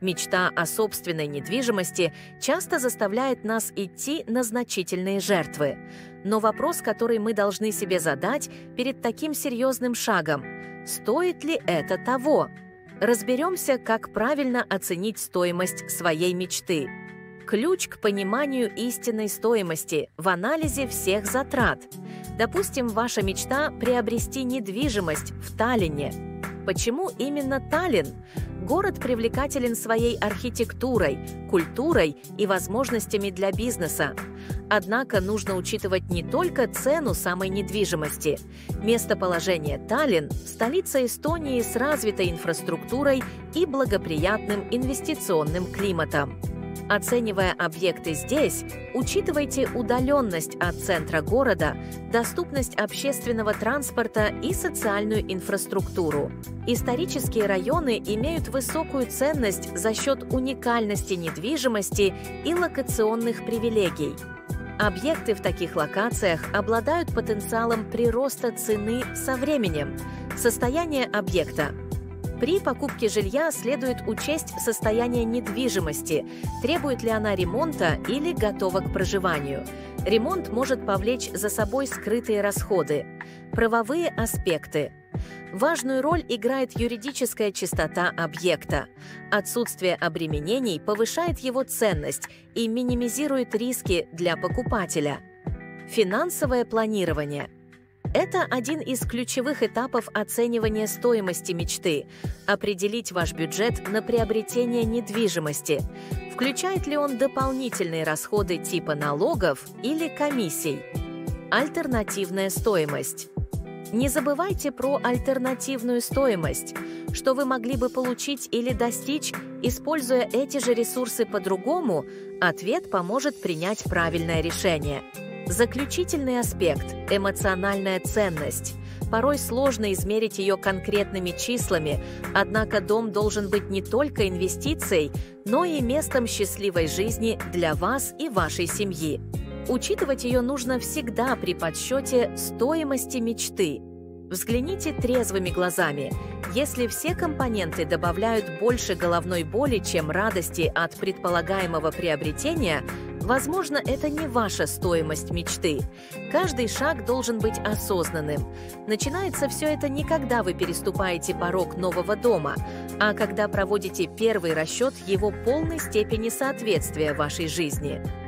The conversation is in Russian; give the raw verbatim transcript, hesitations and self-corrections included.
Мечта о собственной недвижимости часто заставляет нас идти на значительные жертвы. Но вопрос, который мы должны себе задать перед таким серьезным шагом – стоит ли это того? Разберемся, как правильно оценить стоимость своей мечты. Ключ к пониманию истинной стоимости в анализе всех затрат. Допустим, ваша мечта – приобрести недвижимость в Таллине. Почему именно Таллин? Город привлекателен своей архитектурой, культурой и возможностями для бизнеса. Однако нужно учитывать не только цену самой недвижимости. Местоположение Таллин – столица Эстонии с развитой инфраструктурой и благоприятным инвестиционным климатом. Оценивая объекты здесь, учитывайте удаленность от центра города, доступность общественного транспорта и социальную инфраструктуру. Исторические районы имеют высокую ценность за счет уникальности недвижимости и локационных привилегий. Объекты в таких локациях обладают потенциалом прироста цены со временем. Состояние объекта. При покупке жилья следует учесть состояние недвижимости, требует ли она ремонта или готова к проживанию. Ремонт может повлечь за собой скрытые расходы. Правовые аспекты. Важную роль играет юридическая чистота объекта. Отсутствие обременений повышает его ценность и минимизирует риски для покупателя. Финансовое планирование. Это один из ключевых этапов оценивания стоимости мечты – определить ваш бюджет на приобретение недвижимости. Включает ли он дополнительные расходы типа налогов или комиссий? Альтернативная стоимость. Не забывайте про альтернативную стоимость, что вы могли бы получить или достичь, используя эти же ресурсы по-другому. Ответ поможет принять правильное решение. Заключительный аспект – эмоциональная ценность. Порой сложно измерить ее конкретными числами, однако дом должен быть не только инвестицией, но и местом счастливой жизни для вас и вашей семьи. Учитывать ее нужно всегда при подсчете стоимости мечты. Взгляните трезвыми глазами. Если все компоненты добавляют больше головной боли, чем радости от предполагаемого приобретения, возможно, это не ваша стоимость мечты. Каждый шаг должен быть осознанным. Начинается все это не когда вы переступаете порог нового дома, а когда проводите первый расчет его полной степени соответствия вашей жизни.